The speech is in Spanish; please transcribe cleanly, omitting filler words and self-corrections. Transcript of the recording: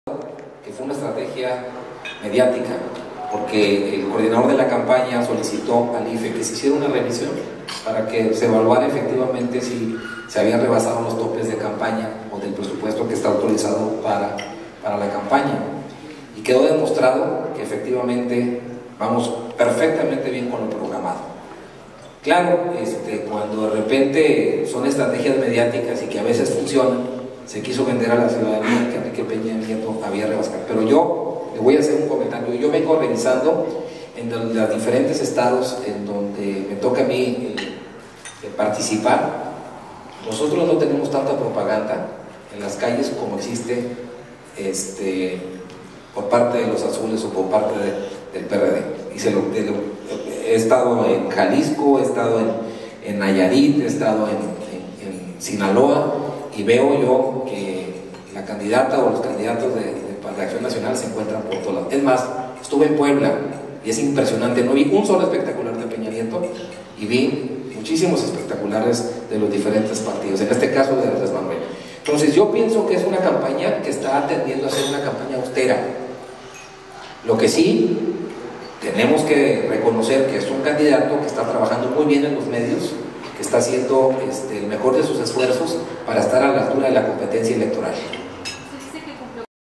que fue una estrategia mediática, porque el coordinador de la campaña solicitó al IFE que se hiciera una revisión para que se evaluara efectivamente si se habían rebasado los topes de campaña o del presupuesto que está autorizado para la campaña, y quedó demostrado que efectivamente vamos perfectamente bien con lo programado. Claro, cuando de repente son estrategias mediáticas y que a veces funcionan, se quiso vender a la ciudadanía que Enrique Peña Nieto había rebasado. Pero yo le voy a hacer un comentario. Yo vengo revisando en los diferentes estados en donde me toca a mí participar. Nosotros no tenemos tanta propaganda en las calles como existe por parte de los azules o por parte del PRD. He estado en Jalisco, he estado en Nayarit, he estado en Sinaloa, y veo yo que la candidata o los candidatos de Acción Nacional se encuentran por todos lados. Es más, estuve en Puebla y es impresionante, no vi un solo espectacular de Peña Nieto y vi muchísimos espectaculares de los diferentes partidos, en este caso de Andrés Manuel. Entonces yo pienso que es una campaña que está tendiendo a ser una campaña austera. Lo que sí tenemos que reconocer que es un candidato que está trabajando muy bien en los medios, que está haciendo el mejor de sus esfuerzos para estar a la altura de la competencia electoral.